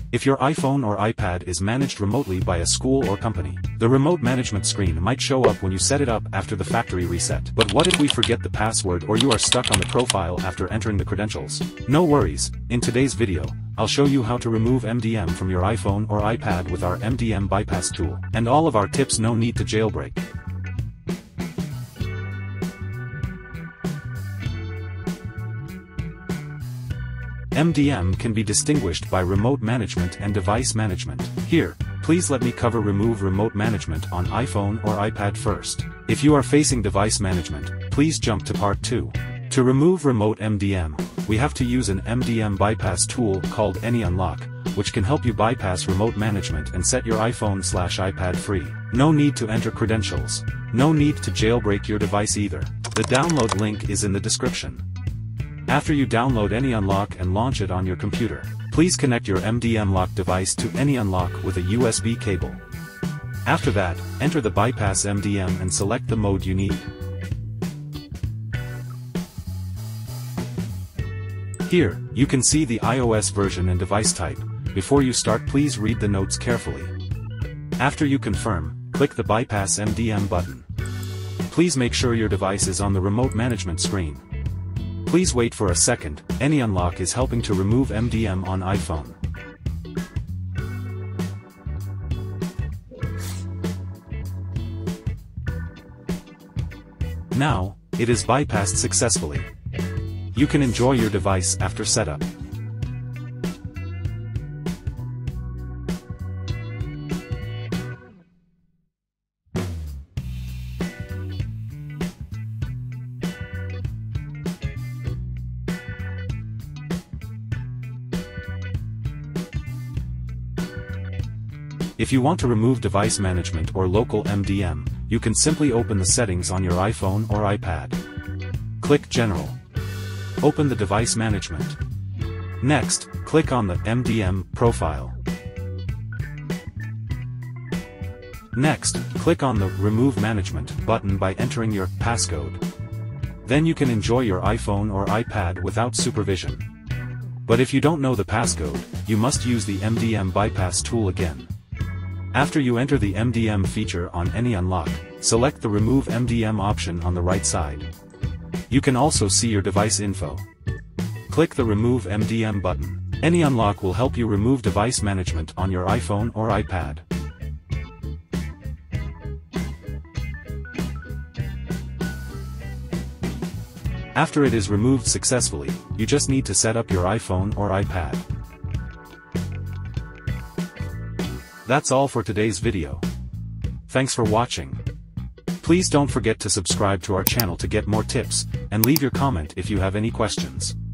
If your iPhone or iPad is managed remotely by a school or company, the remote management screen might show up when you set it up after the factory reset. But what if we forget the password or you are stuck on the profile after entering the credentials? No worries, in today's video, I'll show you how to remove MDM from your iPhone or iPad with our MDM bypass tool. And all of our tips, no need to jailbreak. MDM can be distinguished by remote management and device management. Here, please let me cover remove remote management on iPhone or iPad first. If you are facing device management, please jump to part 2. To remove remote MDM, we have to use an MDM bypass tool called AnyUnlock, which can help you bypass remote management and set your iPhone/iPad free. No need to enter credentials. No need to jailbreak your device either. The download link is in the description. After you download AnyUnlock and launch it on your computer, please connect your MDM lock device to AnyUnlock with a USB cable. After that, enter the bypass MDM and select the mode you need. Here, you can see the iOS version and device type. Before you start, please read the notes carefully. After you confirm, click the bypass MDM button. Please make sure your device is on the remote management screen. Please wait for a second. AnyUnlock is helping to remove MDM on iPhone. Now, it is bypassed successfully. You can enjoy your device after setup. If you want to remove device management or local MDM, you can simply open the settings on your iPhone or iPad. Click General. Open the device management. Next, click on the MDM profile. Next, click on the Remove Management button by entering your passcode. Then you can enjoy your iPhone or iPad without supervision. But if you don't know the passcode, you must use the MDM bypass tool again. After you enter the MDM feature on AnyUnlock, select the Remove MDM option on the right side. You can also see your device info. Click the Remove MDM button. AnyUnlock will help you remove device management on your iPhone or iPad. After it is removed successfully, you just need to set up your iPhone or iPad. That's all for today's video. Thanks for watching. Please don't forget to subscribe to our channel to get more tips, and leave your comment if you have any questions.